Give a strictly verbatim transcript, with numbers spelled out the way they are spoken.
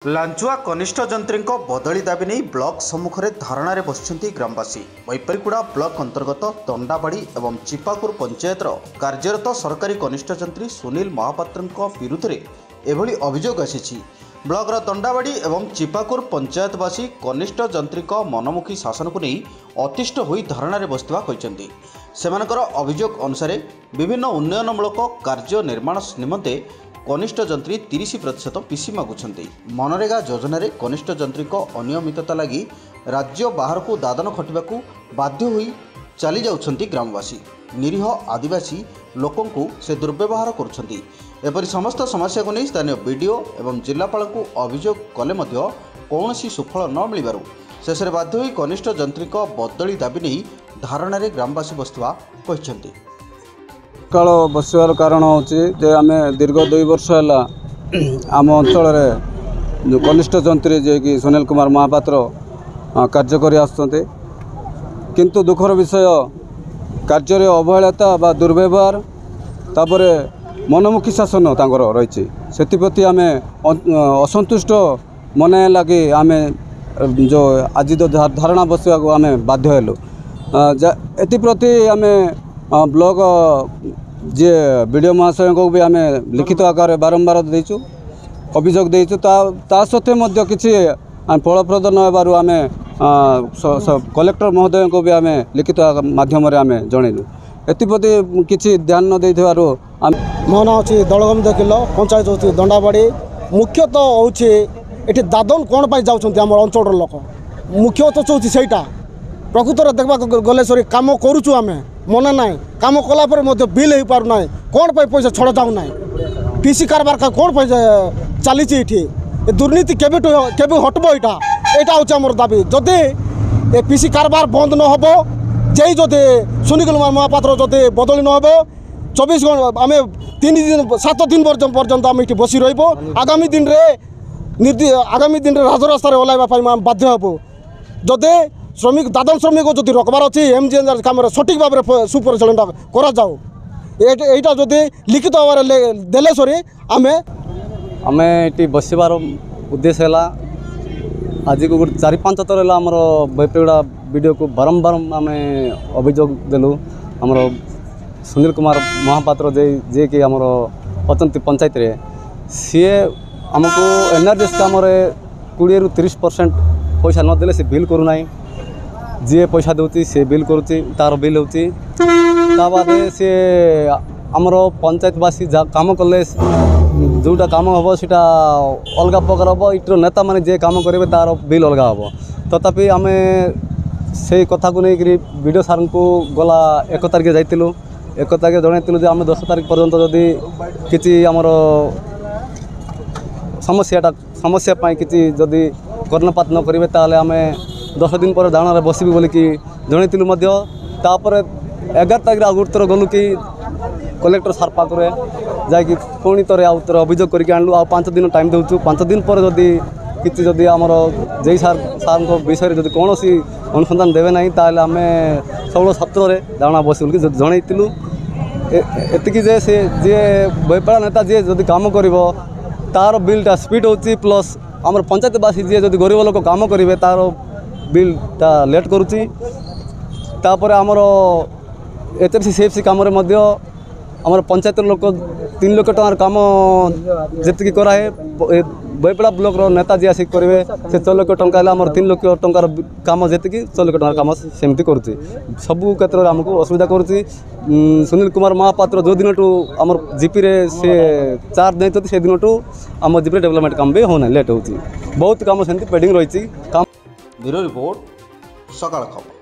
लांचुआ कनिष्ठ जंत्री बदली दाबी नहीं ब्लॉक सम्मुखें धारणा बसिंट ग्रामवासी। बैपारीगुड़ा ब्लॉक अंतर्गत दंडाबाड़ी और चिपाकुर पंचायतर कार्यरत सरकारी कनिष्ठ जंत्री सुनील महापात्र विरुद्ध में एभली अभियोग आसी। ब्लॉकर दंडाबाड़ी और चिपाकुर पंचायतवासी कनिष्ठ जंत्री मनमुखी शासन को नहीं अतिष्ठ होई धारणा बसता कहते। सेमानकर अभियोग अनुसार विभिन्न उन्नयनमूलक कार्य निर्माण निमंते कनिष्ठ जंत्री तीस प्रतिशत पीसी मागुंट। मनरेगा योजन कनिष्ठ जंत्री अनियमितता लगी राज्य बाहर को दादन खटिबा बाध्य होई चली जाउछंती ग्रामवासी। निरीह आदिवासी लोकों को से दुर्व्यवहार करुछंती। एपरि समस्त समस्या को नहीं स्थानीय बीडीओ एवं जिलापाल को अभियोग कले मध्य कौनसी सुफल न मिलबारु शेष बाध्य होई कनिष्ठ जंत्री बदली दाबी नहीं धारणा ग्रामवासी बसुवा कहते। सकाल बसवार कारण हूँ जे आम दीर्घ दुई वर्ष है आम अंचल जो कनिष्ठ जंत्री जे कि सुनील कुमार महापात्र कार्य कर आसुँचे, किंतु दुखर विषय कार्य अवहेलता बा दुर्व्यवहार तापर मनमुखी शासन तांकर रही से आम असंतुष्ट मन लगे आम जो आज धारणा बसवा आम बाध्य हेलु। एप्रति आम ब्लॉक जे बीडीओ महाशय को भी आम लिखित आकार बारंबार देचु अभियोग देचु ता सत्वे किसी फलप्रद न होबारु आम कलेक्टर महोदय को भी आम लिखित माध्यम आम जनइलु। एप्रति किसी ध्यान न देथिबारु मो ना अच्छी दलगम देखिल पंचायत होती दंडाबाड़ी मुख्यतः होती दादन कौन पर जाऊँच आम अंचल लोक मुख्यतः चौथी सहीटा प्रकृत देखा गले सरी कम करुचु आम मन ना कम कलापर बिल हो पार ना कौन पर पैसा छड़ जाऊ ना पीसी कारबार का कौन पर चली दुर्नीति केबे केबे हटब यहाँ यहाँ हूँ आम दाबी। जदि ए पीसी कारबार बंद न हो जे जदि सुनील कुमार महापात्र जदि बदली न हो चौबीस घंटा आम तीन दिन सात दिन पर्यंत आम ये बसी रही आगामी दिन रे निर्दि आगामी दिन रे राजरास्तार ओह्लैवा बाध्य हेबू। जदि श्रमिक दादन श्रमिक को जो रखबार अच्छी एम जी एन कम सठिक भाव में सुपरिचालन करा जाऊ यहाँ जदि लिखित भाव में देले सरी आम आम ये बसबार उद्देश्य है आज को गोटे चार पांच थर है आमर बैपारीगुड़ा बीडीओ को बारंबार आम अभियोग देलु। आमर सुनील कुमार महापात्र जे जे कि आमर अच्छा पंचायत रे सी आमको एनआरजीएस काम कोड़े रु तीस परसेंट पैसा नदेले से बिल करूना जी पैसा दूसरी सी बिल करुच्ची तार बिल होती बाद सी आमर पंचायतवासी जहाँ कम कले जोटा कम हम सीटा अलग प्रकार हम इटर नेता मैंने जे कम करेंगे तार बिल अलग हम तथापि आम से कथा को लेकर बीडीओ सार को गला एक तारिख जाइलु एक तारिख जनइलु जे आम दस तारिख पर्यंत जदि किसी आमर समस्याटा समस्या किसी जदि कर्णपात न करेंगे ताले आम दस दिन पर धारणा बसबी बोलिकी जनइलु। तापर एगार तारिख आउ गोटे थर गलु कि कलेक्टर सार पाखे जाकि पुणी थे आउ थे अभियोग करके आणलु आ पांच दिन टाइम देचु पांच दिन पर जदि किसी जदि आमर जे सार सार विषय जदि कौन सी अनुसंधान देवे ना ताल आम षोल सतर धारणा बस बोलिकी जनइलु। एतिकी जे से जे बैपार नेता जी जदि काम कर तार बिलटा स्पीड होची प्लस आमर पंचायतवासी जी जदि गरीब लोक काम करेंगे तार बिलटा लेट करुच्ची। तापर आमर एचआरसी सीएफसी कम आमर पंचायत लोक तीन लाख टंकार काम जी कराए बैपाड़ा ब्लॉक नेता जी आसिक करेंगे से छः लाख टंका आमर तीन लाख टंकार काम जी छः लाख टंकार कम सेमती करुच्ची सबू क्षेत्र में आमको असुविधा करुच्ची। सुनील कुमार महापात्र जो दिन टू आमर जीपी रे से चार्ज नहीं से दिन टू आम जीपी डेवलपमेंट काम भी होना लेट होती बहुत काम सेमती पेंडिंग रही। ब्यूरो रिपोर्ट सकाळ खबर।